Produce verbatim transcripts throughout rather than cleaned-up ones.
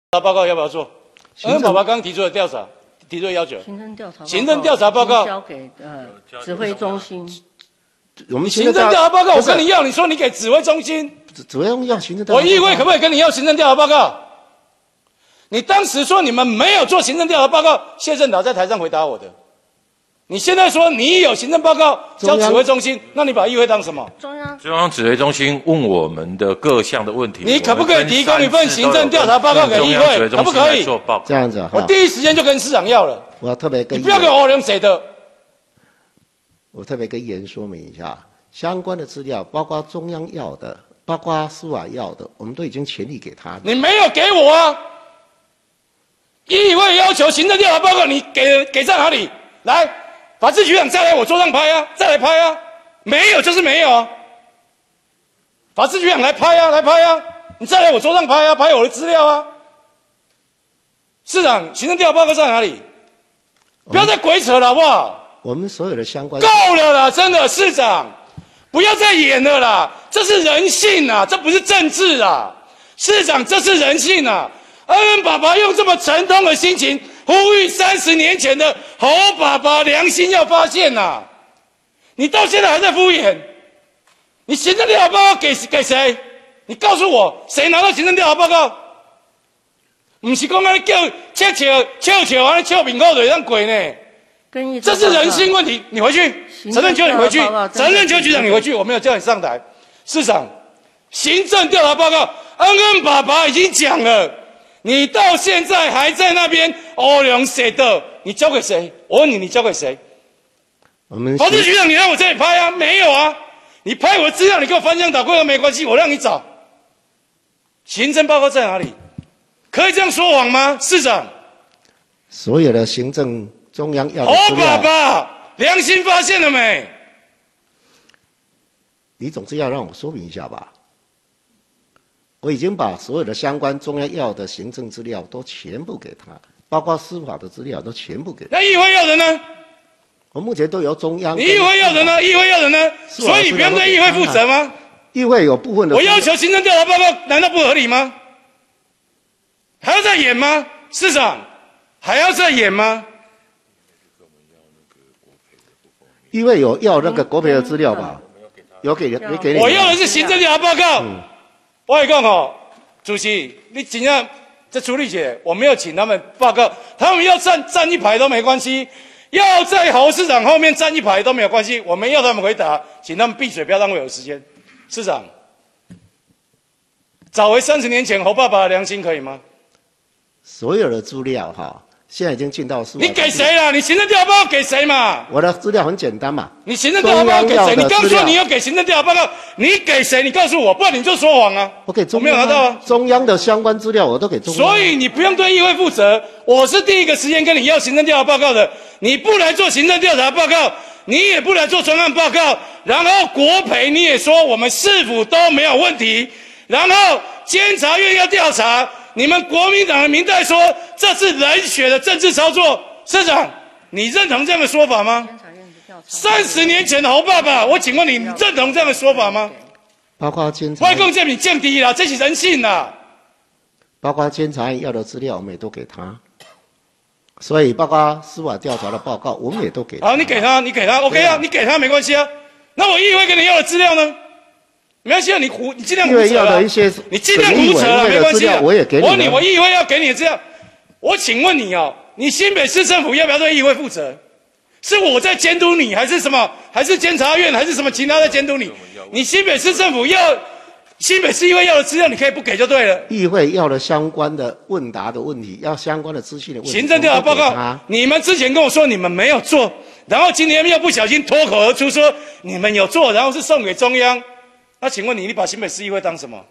报告要不要做？恩恩爸爸刚提出的调查，提出的要求。 行政调查， 行政调查报告交给呃指挥中心。 我们行政调查报告，我跟你要，你说你给指挥中心， 指指挥中心要行政调查。 我议会可不可以跟你要行政调查报告？你当时说你们没有做行政调查报告，谢振导在台上回答我的。你现在说你有行政报告交指挥中心，那你把议会当什么？ 中央中央指挥中心问我们的各项的问题， 你可不可以提供一份行政调查报告给议会？可不可以？ 这样子， 我第一时间就跟市长要了。 我要特别跟你不要给我用谁的。 我特别跟议员说明一下，相关的资料，包括中央要的，包括司法要的，我们都已经全力给他了。 你没有给我啊！议会要求行政调查报告，你给给在哪里？来。法制局长再来我桌上拍啊，再来拍啊，没有就是没有啊。法制局长来拍啊，来拍啊，你再来我桌上拍啊，拍我的资料啊。市长，行政调查报告在哪里？不要再鬼扯了好不好？ 我们所有的相关够了啦，真的，市长，不要再演了啦，这是人性啊，这不是政治啊，市长，这是人性啊。恩恩爸爸用这么沉痛的心情。呼吁三十年前的侯爸爸良心要发现呐、啊！你到现在还在敷衍。你行政调查报告给给谁？你告诉我，谁拿到行政调查报告？不是讲安尼叫切笑笑笑安尼笑面口就让鬼呢？这是人性问题。你回去，承认就你回去，承认就局长你回去，我没有叫你上台。市长，行政调查报告，恩恩爸爸已经讲了。你到现在还在那边欧良写的，你交给谁？我问你，你交给谁？ 我们法制局长，你让我这里拍啊？没有啊！你拍我的资料，你给我翻箱倒柜都没关系，我让你找。行政报告在哪里？可以这样说谎吗，市长？ 所有的行政中央要的侯爸爸，良心发现了没？ 你总是要让我说明一下吧。我已经把所有的相关中央要的行政资料都全部给他，包括司法的资料都全部给他。 那议会要的呢？ 我目前都由中央。 你议会要的呢？议会要的呢？所以你不用对议会负责吗？ 议会有部分的。 我要求行政调查报告，难道不合理吗？还要再演吗？市长，还要再演吗？ 议会有要那个国赔的资料吧？有给没给你？ 我要的是行政调查报告。嗯我跟你讲哦，主席，你怎样这处理姐，我没有请他们报告，他们要站站一排都没关系，要在侯市长后面站一排都没有关系，我们要他们回答，请他们闭嘴，不要浪费我的时间。市长，找回三十年前侯爸爸的良心可以吗？ 所有的资料哈，现在已经进到司法。 你给谁啦？你行政调查报告给谁嘛？ 我的资料很简单嘛。 你行政调查报告给谁？你刚说你要给行政调查报告，你给谁？你告诉我，不然你就说谎啊！ 我给中央， 我没有拿到啊。 中央的相关资料我都给中央。 所以你不用对议会负责。我是第一个时间跟你要行政调查报告的，你不来做行政调查报告，你也不来做专案报告，然后国赔你也说我们市府都没有问题，然后监察院要调查。你们国民党的民代说这是冷血的政治操作，市长，你认同这样的说法吗？三十年前的侯爸爸，我请问你，你认同这样的说法吗？ 包括监察， 外供证明降低了，这是人性啦。 包括监察院要的资料，我们也都给他，所以包括司法调查的报告，我们也都给他。 好，你给他，你给他 ，OK 啊，你给他没关系啊。那我议会跟你要的资料呢？没关系啊，你胡，你尽量胡扯了。你尽量胡扯了，没关系啊。 我也给你。 我问你，我议会要给你的资料，我请问你哦，你新北市政府要不要对议会负责？是我在监督你，还是什么？还是监察院，还是什么其他在监督你？你新北市政府要，新北市议会要的资料，你可以不给就对了。 议会要的相关的问答的问题，要相关的资讯的问题。 行政调查报告，你们之前跟我说你们没有做，然后今天又不小心脱口而出说你们有做，然后是送给中央。那请问你，你把新北市议会当什么？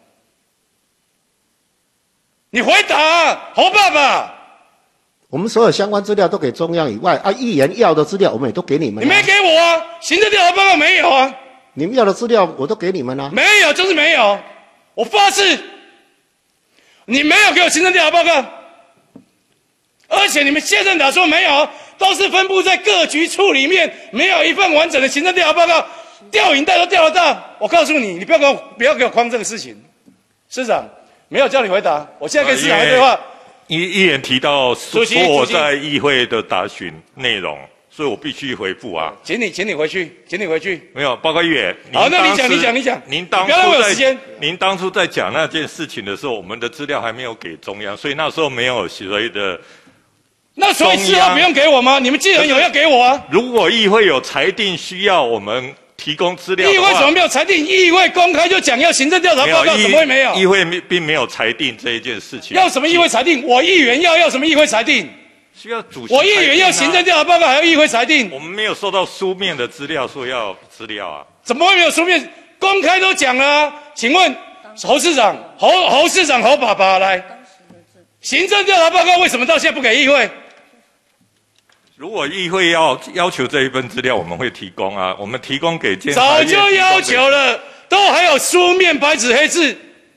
你回答啊，侯爸爸。 我们所有相关资料都给中央以外，啊，议员要的资料我们也都给你们、啊。 你没给我啊？行政调查报告没有啊？ 你们要的资料我都给你们啊。 没有就是没有，我发誓，你没有给我行政调查报告，而且你们谢振达说没有，都是分布在各局处里面，没有一份完整的行政调查报告。调影带都调得到，我告诉你，你不要给我不要给我框这个事情。市长没有叫你回答，我现在跟市长对话， 议议员提到说主席我主席在议会的答询内容，所以我必须回复啊。 请你，请你回去，请你回去。 没有，报告议员。 好，那你当时讲，你讲，你讲。 您当不要浪费初在我时间。 您当初在讲那件事情的时候，我们的资料还没有给中央，所以那时候没有所谓的。 那所以资料不用给我吗？你们既然有要给我啊。 如果议会有裁定需要我们提供资料的话， 议会怎么没有裁定？议会公开就讲要行政调查报告，怎么会没有？ 议会并没有裁定这一件事情。 要什么议会裁定？我议员要要什么议会裁定？ 需要主席、 啊。我议员要行政调查报告，还要议会裁定？ 我们没有收到书面的资料说要资料啊。 怎么会没有书面？公开都讲了啊。请问侯市长、侯侯市长、侯爸爸来，行政调查报告为什么到现在不给议会？ 如果议会要要求这一份资料，我们会提供啊，我们提供给监察早院。 就要求了，都还有书面白纸黑字。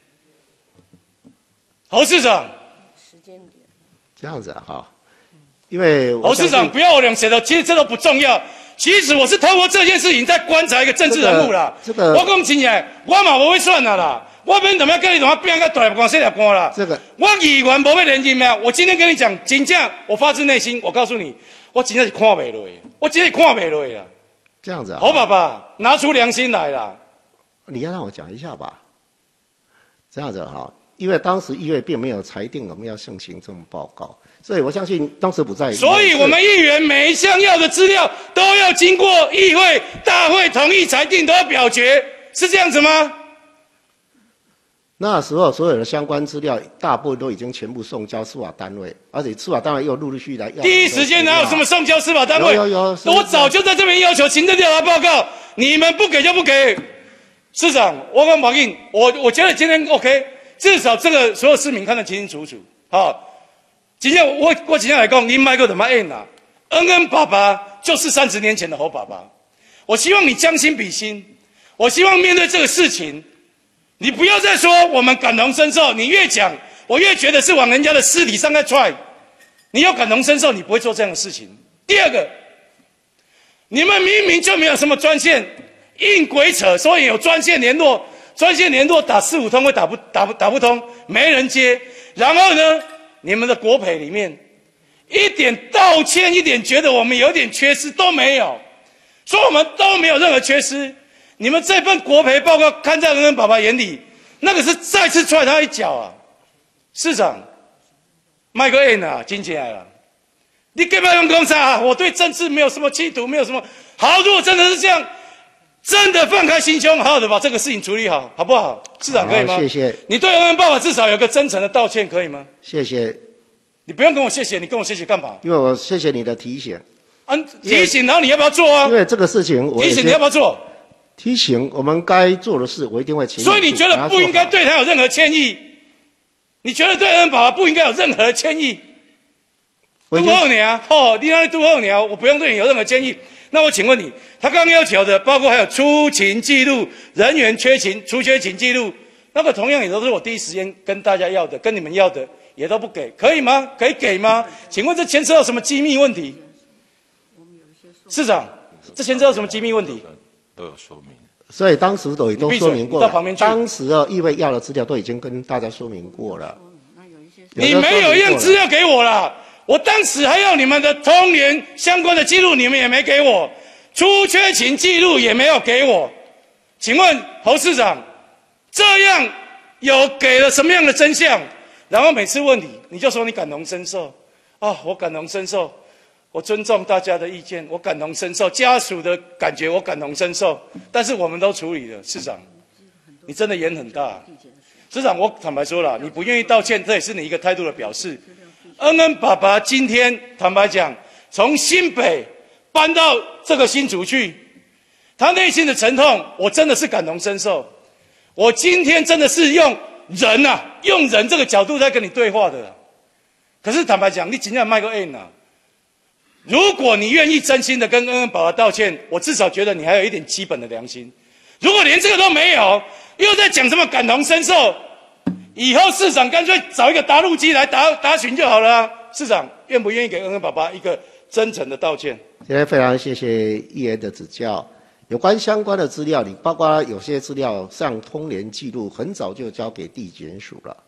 侯市长， 时间点这样子啊，哈，因为侯市长不要我俩写的，其实这都不重要。其实我是透过这件事情在观察一个政治人物啦。 这个， 我讲真诶，我嘛不会算啦啦，我免怎么跟你怎么变个大官、小官啦。 这个， 我议员不要连任咩？我今天跟你讲，真正我发自内心，我告诉你。我真的是看不落，我真的看不落啦。 这样子啊， 侯爸爸拿出良心来啦。 你要让我讲一下吧。这样子哈，因为当时议会并没有裁定我们要向行政报告，所以我相信当时不在。 所以我们议员每一项要的资料都要经过议会大会同意裁定，都要表决，是这样子吗？ 那时候所有的相关资料大部分都已经全部送交司法单位，而且司法单位又陆陆续续来要。 第一时间哪有什么送交司法单位？ 有有有。 我早就在这边要求行政调查报告，你们不给就不给。市长，我跟马印，我我觉得今天 OK， 至少这个所有市民看得清清楚楚。好，今天我我今天来讲，你买个怎么演啊？恩恩爸爸就是三十年前的侯爸爸。我希望你将心比心，我希望面对这个事情。你不要再说我们感同身受，你越讲，我越觉得是往人家的尸体上在踹。你要感同身受，你不会做这样的事情。第二个，你们明明就没有什么专线，硬鬼扯，所以有专线联络，专线联络打四五通会打不打不打不通，没人接。然后呢，你们的国赔里面一点道歉，一点觉得我们有点缺失都没有，说我们都没有任何缺失。你们这份国赔报告看在恩恩爸爸眼里，那个是再次踹他一脚啊！市长，麦克恩啊，金起来了，你给不要用公司啊！我对政治没有什么企图，没有什么好。如果真的是这样，真的放开心胸，好好的把这个事情处理好，好不好？市长可以吗？ 谢谢。 你对恩恩爸爸至少有个真诚的道歉，可以吗？ 谢谢。 你不用跟我谢谢，你跟我谢谢干嘛？ 因为我谢谢你的提醒。 嗯，提醒，然后你要不要做啊？ 因为这个事情我， 提醒你要不要做？ 提醒我们该做的事，我一定会请。 所以你觉得不应该对他有任何歉意？你觉得对恩恩爸爸不应该有任何歉意？杜后娘，哦，你那里杜后娘，我不用对你有任何歉意。那我请问你，他刚刚要求的，包括还有出勤记录、人员缺勤、出缺勤记录，那个同样也都是我第一时间跟大家要的，跟你们要的，也都不给，可以吗？可以给吗？请问这牵涉到什么机密问题？市长，这牵涉到什么机密问题？ 都有说明， 所以当时都都说明过了。 到旁边去。 当时啊，议会要的资料都已经跟大家说明过了。 你没有一样资料给我啦，我当时还要你们的通联相关的记录，你们也没给我，出缺勤记录也没有给我。请问侯市长，这样有给了什么样的真相？然后每次问你，你就说你感同身受啊，我感同身受。我尊重大家的意见，我感同身受，家属的感觉我感同身受，但是我们都处理了。市长，你真的演很大。市长，我坦白说了，你不愿意道歉，这也是你一个态度的表示。恩恩爸爸今天坦白讲，从新北搬到这个新竹去，他内心的沉痛，我真的是感同身受。我今天真的是用人啊，用人这个角度在跟你对话的。可是坦白讲，你真正卖个 N 啊。如果你愿意真心的跟恩恩爸爸道歉，我至少觉得你还有一点基本的良心。如果连这个都没有，又在讲什么感同身受，以后市长干脆找一个答录机来答答询就好了啊。市长愿不愿意给恩恩爸爸一个真诚的道歉？ 今天非常谢谢议员的指教。有关相关的资料，你包括有些资料上通联记录，很早就交给地检署了。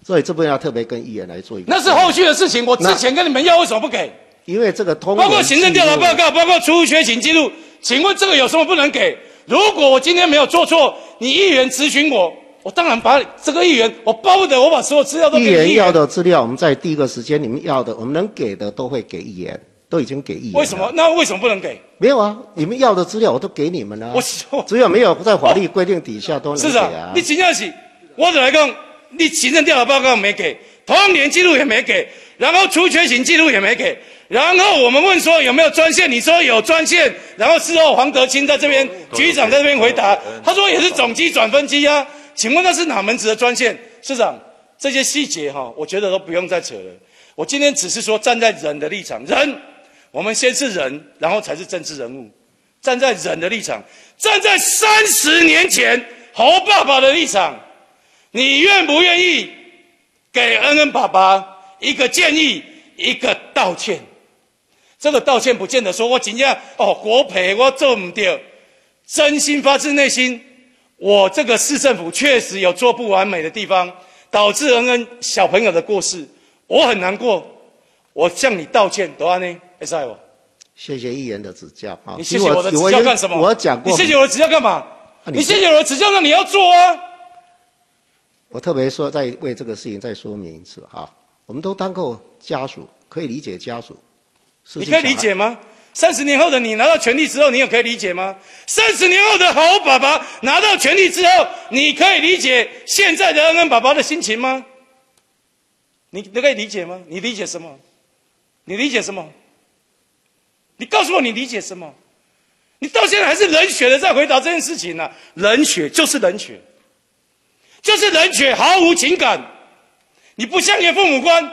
所以这边要特别跟议员来做一个。 那是后续的事情，我之前跟你们要，为什么不给？ 因为这个通包括行政调查报告，包括出入缺勤记录，请问这个有什么不能给？如果我今天没有做错，你议员咨询我，我当然把这个议员，我巴不得我把所有资料都给议员。 议员要的资料，我们在第一个时间你们要的，我们能给的都会给议员，都已经给议员。 为什么？那为什么不能给？ 没有啊，你们要的资料我都给你们了、啊。 我只有没有在法律规定底下都能给啊。 市长，你真正是，我就来讲，你行政调查报告没给，通联记录也没给，然后出缺勤记录也没给。然后我们问说有没有专线，你说有专线，然后事后黄德清在这边，局长在这边回答，他说也是总机转分机啊，请问那是哪门子的专线？市长，这些细节哈，我觉得都不用再扯了。我今天只是说站在人的立场，人，我们先是人，然后才是政治人物。站在人的立场，站在三十年前侯爸爸的立场，你愿不愿意给恩恩爸爸一个建议，一个道歉？这个道歉不见得说我真正哦国赔我做不对，真心发自内心，我这个市政府确实有做不完美的地方，导致恩恩小朋友的过世，我很难过，我向你道歉，多安呢？会使不？ 谢谢议员的指教啊！ 你谢谢我的指教干什么？ 我讲过， 你谢谢我的指教干嘛？啊、你, 你谢谢我的指教，那你要做啊！ 我特别说，再为这个事情再说明一次哈，我们都当过家属，可以理解家属。 你可以理解吗？三十年后的你拿到权力之后，你有可以理解吗？三十年后的侯爸爸拿到权力之后，你可以理解现在的恩恩爸爸的心情吗？你你可以理解吗？你理解什么？你理解什么？你告诉我你理解什么？你到现在还是冷血的在回答这件事情呢、啊？冷血就是冷血，就是冷血，毫无情感。你不像你的父母官。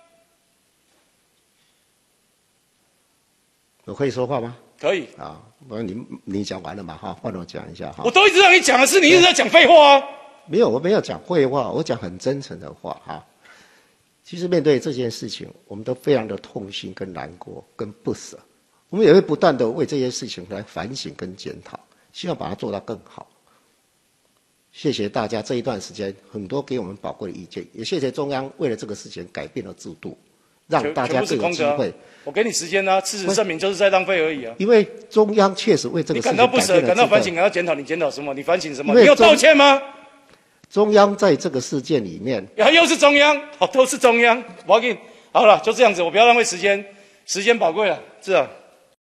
我可以说话吗？ 可以啊，我你你讲完了嘛？哈，换我讲一下哈。 我都一直让你讲的是，你一直在讲废话啊。 没有，我没有讲废话，我讲很真诚的话哈。其实面对这件事情，我们都非常的痛心、跟难过、跟不舍。我们也会不断的为这些事情来反省跟检讨，希望把它做到更好。谢谢大家这一段时间很多给我们宝贵的意见，也谢谢中央为了这个事情改变了制度，让大家更有机会。 我给你时间啊，事实证明就是在浪费而已啊。 因为中央确实为这个事情你感到不舍，感到反省，感到检讨，你检讨什么？你反省什么？你有道歉吗？ 中央在这个事件里面， 又是中央，好，都是中央。我要给你好了，就这样子，我不要浪费时间，时间宝贵了，是啊。